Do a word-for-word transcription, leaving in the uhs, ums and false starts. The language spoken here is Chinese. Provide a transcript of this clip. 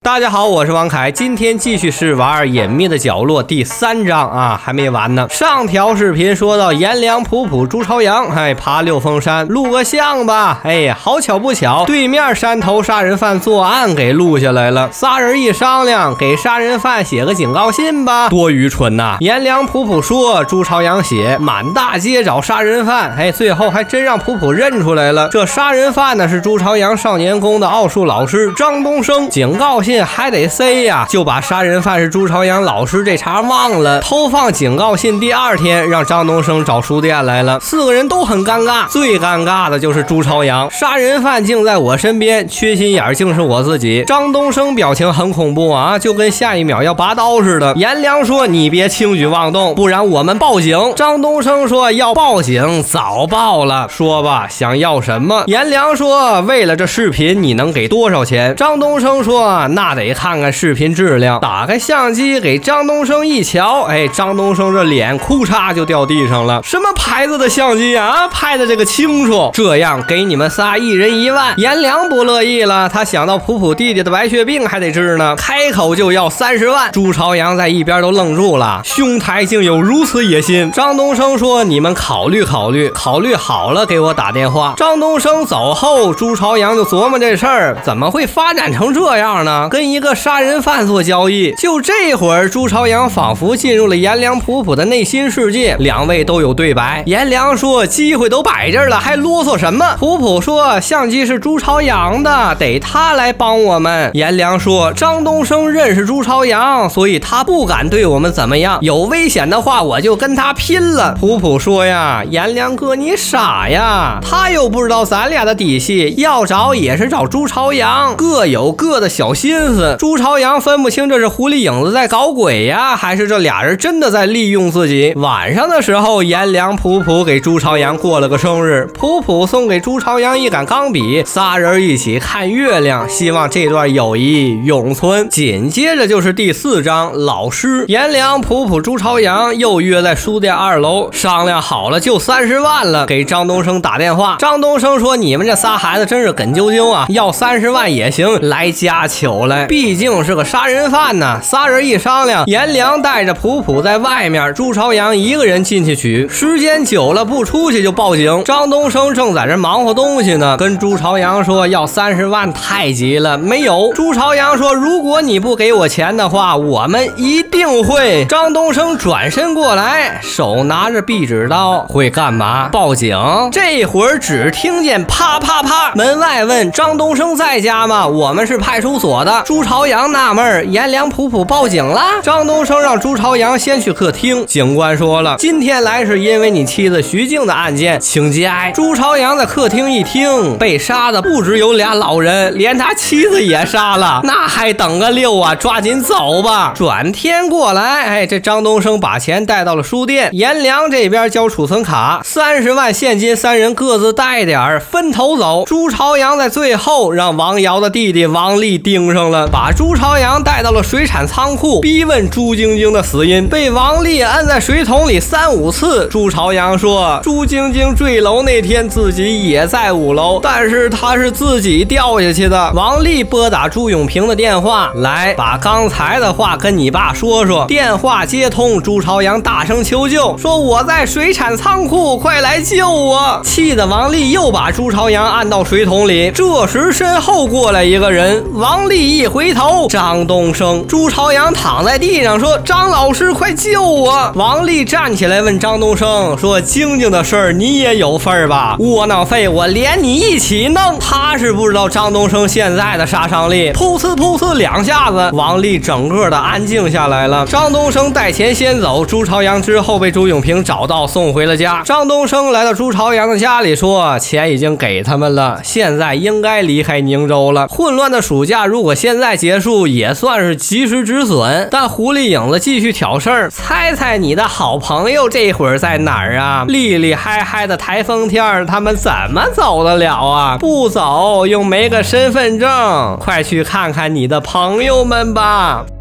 大家好，我是王凯，今天继续是玩隐秘的角落第三章啊，还没完呢。上条视频说到颜良、普普、朱朝阳，哎，爬六峰山录个像吧。哎，好巧不巧，对面山头杀人犯作案给录下来了。仨人一商量，给杀人犯写个警告信吧。多愚蠢呐！颜良、普普说，朱朝阳写满大街找杀人犯，哎，最后还真让普普认出来了。这杀人犯呢是朱朝阳少年宫的奥数老师张东升，警告信还得塞呀，就把杀人犯是朱朝阳老师这茬忘了。偷放警告信第二天，让张东升找书店来了，四个人都很尴尬，最尴尬的就是朱朝阳，杀人犯竟在我身边，缺心眼竟是我自己。张东升表情很恐怖啊，就跟下一秒要拔刀似的。颜良说你别轻举妄动，不然我们报警。张东升说要报警早报了，说吧想要什么。颜良说为了这视频你能给多少钱。张东升说那得看看视频质量。打开相机给张东升一瞧，哎，张东升这脸哭嚓就掉地上了。什么牌子的相机啊，拍的这个清楚，这样给你们仨一人一万。颜良不乐意了，他想到普普弟弟的白血病还得治呢，开口就要三十万。朱朝阳在一边都愣住了，兄台竟有如此野心。张东升说你们考虑考虑，考虑好了给我打电话。张东升走后，朱朝阳就琢磨这事儿怎么会发展成这样呢，跟一个杀人犯做交易。就这会儿，朱朝阳仿佛进入了颜良、普普的内心世界，两位都有对白。颜良说机会都摆这儿了，还啰嗦什么。普普说相机是朱朝阳的，得他来帮我们。颜良说张东升认识朱朝阳，所以他不敢对我们怎么样，有危险的话我就跟他拼了。普普说呀，颜良哥你傻呀，他又不知道咱俩的底细，要找也是找朱朝阳，各有各的小心思。朱朝阳分不清这是狐狸影子在搞鬼呀，还是这俩人真的在利用自己。晚上的时候，颜良、普普给朱朝阳过了个生日，普普送给朱朝阳一杆钢笔，仨人一起看月亮，希望这段友谊永存。紧接着就是第四章老师，颜良、普普、朱朝阳又约在书店二楼商量好了，就三十万了，给张东升打电话。张东升说你们这仨孩子真是梗啾啾啊，要三十万也行，来家求来，毕竟是个杀人犯呢。仨人一商量，颜良带着普普在外面，朱朝阳一个人进去取。时间久了不出去就报警。张东升正在这忙活东西呢，跟朱朝阳说要三十万太急了，没有。朱朝阳说如果你不给我钱的话，我们一定会。张东升转身过来，手拿着壁纸刀，会干嘛？报警。这会儿只听见啪啪啪，门外问张东升在家吗？我们是派出所的。朱朝阳纳闷，颜良、普普报警了。张东升让朱朝阳先去客厅，警官说了，今天来是因为你妻子徐静的案件，请节哀。朱朝阳在客厅一听，被杀的不只有俩老人，连他妻子也杀了，那还等个六啊，抓紧走吧。转天过来，哎，这张东升把钱带到了书店，颜良这边交储存卡，三十万现金，三人各自带点儿，分头走。朱朝阳在最后让王瑶的弟弟王丽盯上了，把朱朝阳带到了水产仓库，逼问朱晶晶的死因，被王丽摁在水桶里三五次。朱朝阳说朱晶晶坠楼那天自己也在五楼，但是他是自己掉下去的。王丽拨打朱永平的电话，来把刚才的话跟你爸说说。电话接通，朱朝阳大声求救，说我在水产仓库，快来救我。气得王丽又把朱朝阳按到水桶里。这时身后过来一个人，王丽一回头，张东升。朱朝阳躺在地上说张老师快救我。王丽站起来问张东升说晶晶的事儿你也有份吧？窝囊废，我连你一起弄。他是不知道张东升现在的杀伤力，噗呲噗呲两下子，王丽整个的安静下来了。张东升带钱先走，朱朝阳之后被朱永平找到送回了家。张东升来到朱朝阳的家里说钱已经给他们了，现在应该离开宁州了。混乱的暑假如果现在结束也算是及时止损，但狐狸影子继续挑事儿。猜猜你的好朋友这会儿在哪儿啊？厉厉害害的台风天他们怎么走得了啊？不走又没个身份证，快去看看你的朋友们吧。